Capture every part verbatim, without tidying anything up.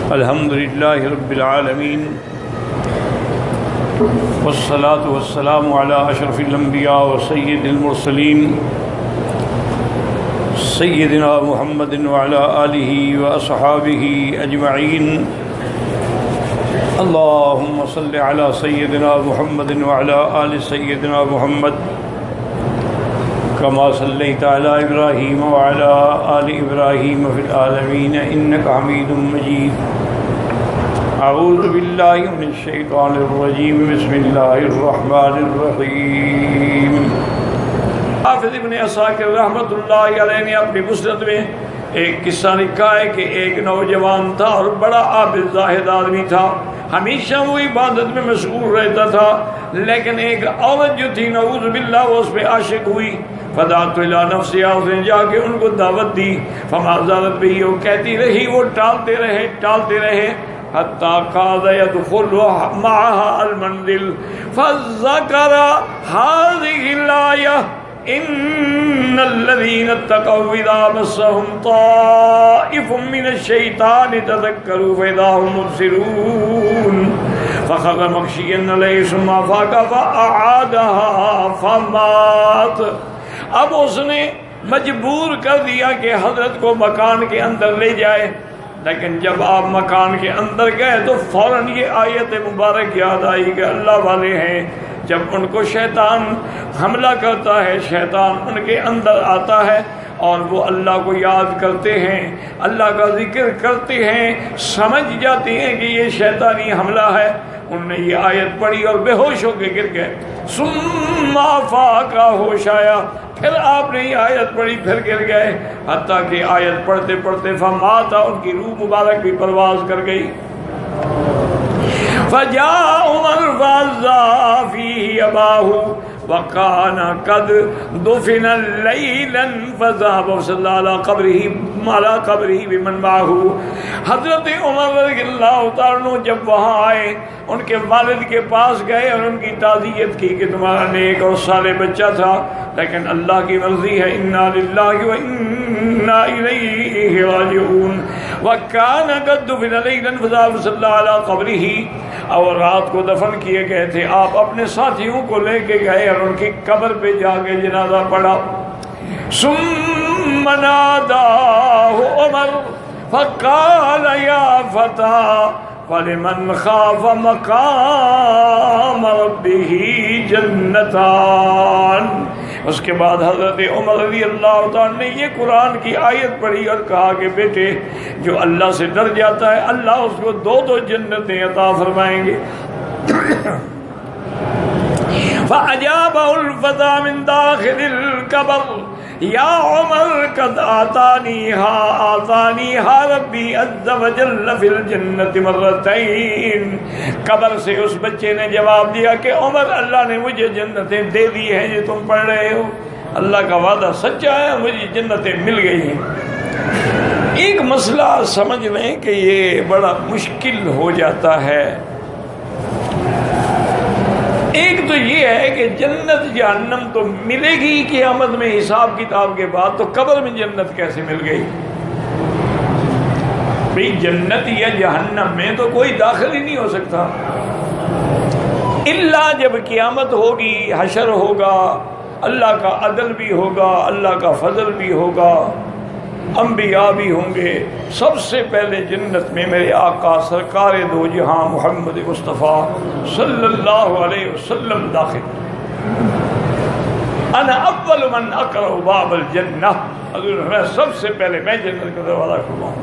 الحمد لله رب العالمين والصلاة والسلام على أشرف الأنبياء وسيد المرسلين سيدنا محمد وعلى آله وأصحابه أجمعين. اللهم صل على سيدنا محمد وعلى آل سيدنا محمد كما صليت على إبراهيم وعلى آل إبراهيم في العالمين إنك حميد مجيد. أعوذ بالله من الشيطان الرجيم بسم الله الرحمن الرحيم. حافظ ابن عساکر رحمۃ اللہ علیہ نے اپنی مسند میں ایک قصہ لکھا ہے کہ ایک نوجوان تھا اور بڑا عابد زاہد آدمی تھا، ہمیشہ وہ عبادت میں مشغول رہتا تھا، لیکن ایک عورت جو تھی نعوذ باللہ وہ اس پہ عاشق ہوئی. فدعت الی نفسہا، اس نے جا کے ان کو دعوت دی. فما زالت بھی، وہ کہتی رہی، وہ ٹالتے رہے ٹالتے رہے حتی قاد يدخل معها المنزل فذكر هذه الآية إن الذين اتقوا إذا مسهم طائف من الشيطان تذكروا فإذا هم مبصرون فخر مغشيا عليه ثم أفاق فأعادها فمات. اب اس نے مجبور کر دیا کہ حضرت کو مکان کے اندر لے جائے، لیکن جب آپ مکان کے اندر گئے تو فوراً یہ آیت مبارک یاد آئی کہ اللہ والے ہیں جب ان کو شیطان حملہ کرتا ہے، شیطان ان کے اندر آتا ہے اور وہ اللہ کو یاد کرتے ہیں، اللہ کا ذکر کرتے ہیں، سمجھ جاتے ہیں کہ یہ شیطانی حملہ ہے. انہوں نے یہ آیت پڑھی اور بے ہوش ہو کے گر گئے. ثم افاق، ہوش آیا، پھر آپ نے یہ آیت پڑھی، پھر گر گئے، حتیٰ کہ آیت پڑھتے پڑھتے فمات، ان کی روح مبارک بھی پرواز کر گئی. فجاء عمر فعزا فيه أباه وكان قد دفن ليلا فذهب وصلى على قبره على قبره بمن معه. حضرت عمر رضی اللہ تعالیٰ عنہ جب وہاں آئے، ان کے والد کے پاس گئے اور ان کی تعزیت کی کہ تمہارا نیک اور صالح بچہ تھا، لیکن اللہ کی مرضی ہے، انا للہ و انا الیہ راجعون. وکان قد دفن لیلا فذهب وصلى على قبره، اور رات کو دفن کیے گئے تھے، آپ اپنے ساتھیوں کو لے کے گئے اور ان کی قبر پہ جا کے جنازہ پڑھا. ثم ناداه عمر فقال یا فتى فلمن خاف مقام ربه جنتان. اس کے بعد حضرت عمر رضی اللہ تعالیٰ نے یہ قرآن کی آیت پڑھی اور کہا کہ بیٹے جو اللہ سے ڈر جاتا ہے اللہ اس کو دو دو جنتیں عطا فرمائیں گے. فَأَجَابَهُ الْفَتَى مِنْ دَاخِلِ الْقَبْرِ یا عمر قد آتانیہا آتانیہا ربی عز وجل فی الجنت مرتین. قبر سے اس بچے نے جواب دیا کہ عمر اللہ نے مجھے جنتیں دے دی ہیں جو تم پڑھ رہے ہو، اللہ کا وعدہ سچا ہے، مجھے جنتیں مل گئی ہیں. ایک مسئلہ سمجھ لیں کہ یہ بڑا مشکل ہو جاتا ہے. ایک تو یہ ہے کہ جنت جہنم تو ملے گی قیامت میں حساب کتاب کے بعد، تو قبر میں جنت کیسے مل گئی؟ بھئی جنت یا جہنم میں تو کوئی داخل ہی نہیں ہو سکتا الا جب قیامت ہوگی، حشر ہوگا، اللہ کا عدل بھی ہوگا، اللہ کا فضل بھی ہوگا، انبیاء بھی ہوں گے. سب سے پہلے جنت میں میرے آقا سرکار دو جہاں محمد مصطفیٰ صلی اللہ علیہ وسلم داخل. انا اول من اقرع باب الجنہ، حضور میں سب سے پہلے میں جنت کا دروازہ کھلواؤں.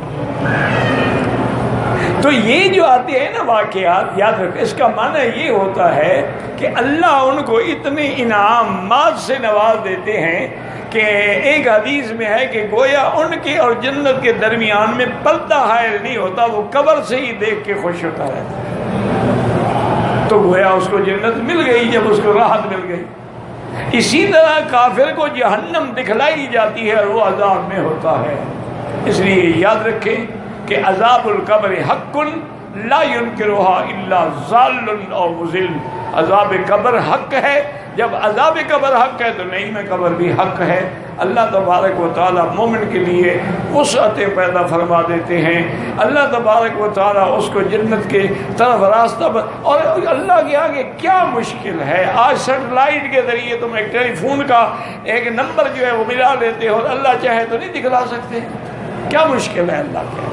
تو یہ جو آتے ہیں نا واقعات، یاد رکھیں اس کا معنی یہ ہوتا ہے کہ اللہ ان کو اتنے انعامات سے نواز دیتے ہیں کہ ایک حدیث میں ہے کہ گویا ان کے اور جنت کے درمیان میں پردہ حائل نہیں ہوتا، وہ قبر سے ہی دیکھ کے خوش ہوتا رہتا. تو گویا اس کو جنت مل گئی جب اس کو راحت مل گئی. اسی طرح کافر کو جہنم دکھلائی جاتی ہے اور وہ عذاب میں ہوتا ہے. اس لیے یاد رکھیں کہ عذاب القبر حق لا ينکرها الا ضال او مضل. عذاب قبر حق ہے، جب عذاب قبر حق ہے تو نعیم قبر بھی حق ہے۔ اللہ تبارک و تعالیٰ مومن کے لیے وسعتیں پیدا فرما دیتے ہیں، اللہ تبارک و تعالیٰ اس کو جنت کے طرف راستہ ب... اور اللہ کے آگے کیا مشکل ہے؟ آج سیٹلائٹ کے ذریعے تم ایک ٹیلی فون کا ایک نمبر جو ہے وہ ملا لیتے ہو، اللہ چاہے تو نہیں دکھلا سکتے، کیا مشکل ہے اللہ کے؟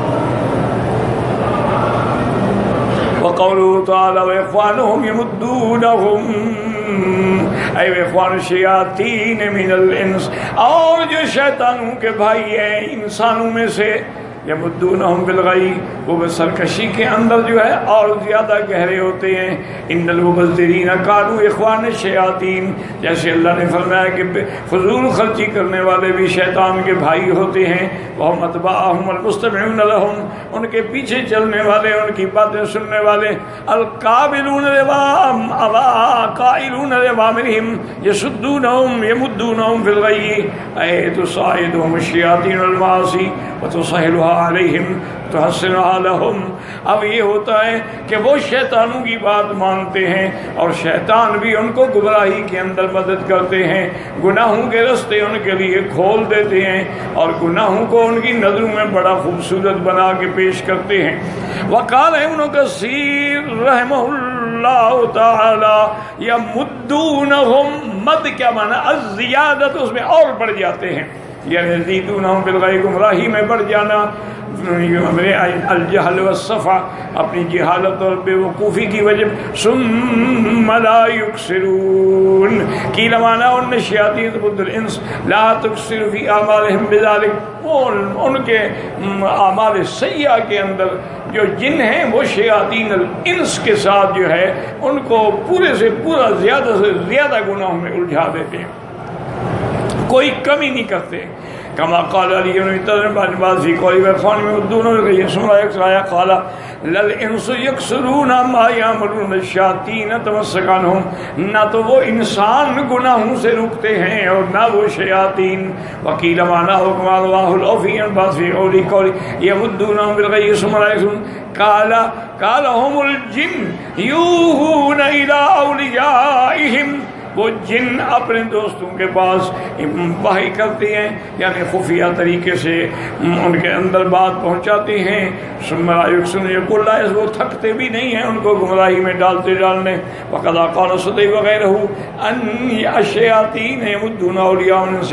وَقَوْلُهُ تَعَالَى وَإِخْوَانُهُمْ يَمُدُّونَهُمْ اے اخوان الشیاطین من الانس، اور جو شیطانوں کے بھائی ہیں انسانوں میں سے، یمدونہم بالغی، وہ سرکشی کے اندر جو ہے اور زیادہ گہرے ہوتے ہیں۔ ان المبذرین کانوا اخوان الشیاطین، جیسے اللہ نے فرمایا کہ فضول خرچی کرنے والے بھی شیطان کے بھائی ہوتے ہیں۔ وہم اتباعہم المستمعون لہم، ان کے پیچھے چلنے والے، ان کی باتیں سننے والے۔ القابلون لوام اوا قائلون لوامرہم یسدونہم یمدونہم بالغی، اے تصاعدہم الشیاطین المعاصی وتصہلها علیہم تحسنها لہم۔ اب یہ ہوتا ہے کہ وہ شیطانوں کی بات مانتے ہیں اور شیطان بھی ان کو گمراہی کے اندر مدد کرتے ہیں، گناہوں کے رستے ان کے لیے کھول دیتے ہیں اور گناہوں کو ان کی نظروں میں بڑا خوبصورت بنا کے پیش کرتے ہیں۔ وقال ابن کثیر رحمہ اللہ تعالی یمدونہم، مد کیا معنی؟ الزیادت، اس میں اور بڑھ جاتے ہیں، یعنی یزیدونہم بالغی، گمراہی میں بڑھ جانا، الجہل والصفا، اپنی جہالت اور بے وقوفی کی وجہ، ثم لا یکسرون قیل معنی ان الشیاطین ضد الانس لا تکسر فی اعمالہم بذلک، وہ ان کے اعمال سیئہ کے اندر جو جن ہیں وہ شیاطین الانس کے ساتھ جو ہے ان کو پورے سے پورا زیادہ سے زیادہ گناہوں میں الجھا دیتے ہیں، کوئی کمی نہیں کرتے۔ کما قال علی بن بازی کوئی وفان میں دونوں نے یہ سنا ایک آیا قال للانس یکسرون ما یعملون الشیاطین تمسکانہم، نہ تو وہ انسان گناہوں سے رکتے ہیں اور نہ وہ شیاطین۔ وکیل معنی حکم اللہ الاوفی بازی اولی کولی یمدونہم بالغی ثم لا یکسرون قال قال هم الجن یوحون الی اولیائہم، وہ جن اپنے دوستوں کے پاس وحی کرتے ہیں، یعنی خفیہ طریقے سے ان کے اندر بات پہنچاتے ہیں۔ ثم لا یکسرون یقول لا، وہ تھکتے بھی نہیں ہیں ان کو گمراہی میں ڈالتے ڈالنے۔ وقد قال سدی وغیرہ ان الشیاطین یمدون اولیاء الانس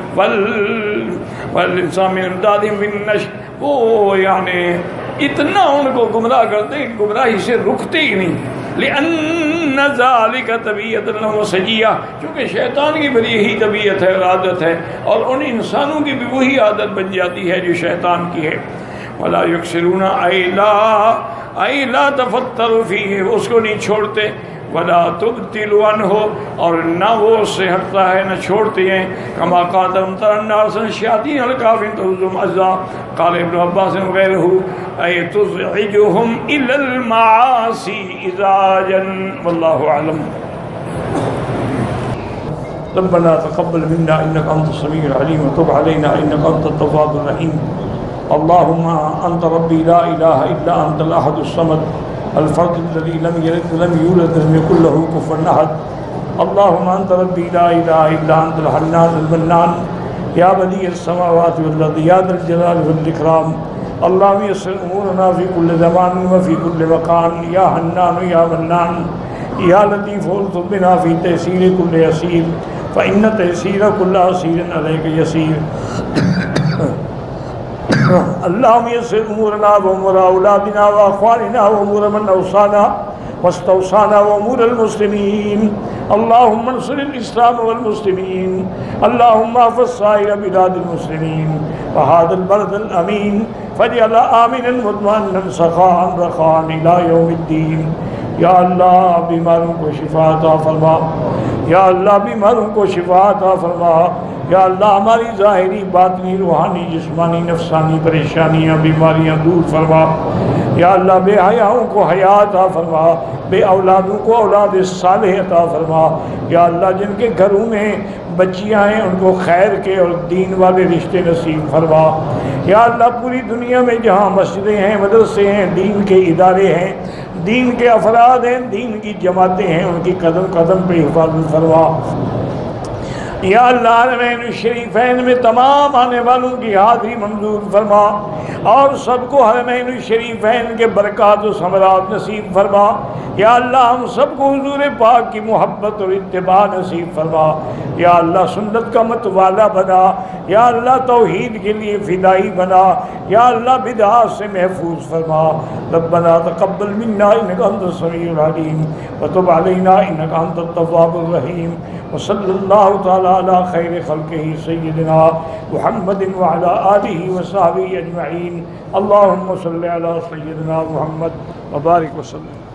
والانسان من امدادہم بالنشء، وہ یعنی اتنا ان کو گمراہ کرتے ہیں کہ گمراہی سے رکتے ہی نہیں۔ لأن ذلك طبیعت لهم سجیہ، چونکہ شیطان کی بھی یہی طبیعت ہے اور عادت ہے، اور ان انسانوں کی بھی وہی عادت بن جاتی ہے جو شیطان کی ہے۔ ولا یکسرون اے لا اے لا تفتروا فیہ، اس کو نہیں چھوڑتے، ولا تبتلوا عنہ، اور نہ وہ اس سے ہٹتا ہے نہ چھوڑتے ہیں۔ کما قاتم تر الناس الشیاطین الکافرین تؤذم عزا، قال ابن عباس وغیرہ اے تزعجهم الى المعاصی ازاجا، واللہ اعلم۔ ربنا تقبل منا انك انت السميع العليم وتب علينا انك انت التواب الرحيم۔ اللهم انت ربي لا اله الا انت الاحد الصمد الفرد الذي لم يلد ولم يولد ولم يكن له كفوا احد۔ اللهم انت ربي لا اله الا انت الحنان المنان يا بديع السماوات والارض يا ذا الجلال والاكرام۔ اللهم يسر امورنا في كل زمان وفي كل مكان يا حنان يا منان يا لطيف الطف بنا في تيسير كل يسير فإن تيسير كل عسير عليك يسير۔ اللهم يسر امورنا وامور اولادنا واخواننا وامور من اوصانا واستوصانا وامور المسلمين۔ اللهم انصر الاسلام والمسلمين، اللهم احفظ سائر بلاد المسلمين وهذا البلد الامين فاجعل آمنا مطمئنا سخاء رخاء الى يوم الدين۔ یا اللہ بیماروں کو شفا عطا فرما، یا اللہ بیماروں کو شفا عطا فرما، یا اللہ ہماری ظاہری باطنی روحانی جسمانی نفسانی پریشانیاں بیماریاں دور فرما، یا اللہ بے حیاؤں کو حیا عطا فرما، بے اولادوں کو اولاد صالح عطا فرما، یا اللہ جن کے گھروں میں بچیاں ہیں ان کو خیر کے اور دین والے رشتے نصیب فرما، یا اللہ پوری دنیا میں جہاں مسجدیں ہیں مدرسے ہیں دین کے ادارے ہیں دین کے افراد ہیں، دین کی جماعتیں ہیں، ان کی قدم قدم پہ حفاظت فرما۔ یا اللہ حرمین الشریفین میں تمام آنے والوں کی حاضری منظور فرما، اور سب کو حرمین الشریفین کے برکات و ثمرات نصیب فرما۔ یا اللہ ہم سب کو حضور پاک کی محبت اور اتباع نصیب فرما۔ یا اللہ سنت کا متوالا بنا، یا اللہ توحید کے لیے فدائی بنا، یا اللہ بدعات سے محفوظ فرما۔ ربنا تقبل منا انک انت السمیع العلیم وتب علینا انک انت التواب الرحیم، وصلی اللہ تعالی علی خیر خلقہ سیدنا محمد وعلی آلہ وصحبہ اجمعین۔ اللہم صلی علی سیدنا محمد وبارک وسلم۔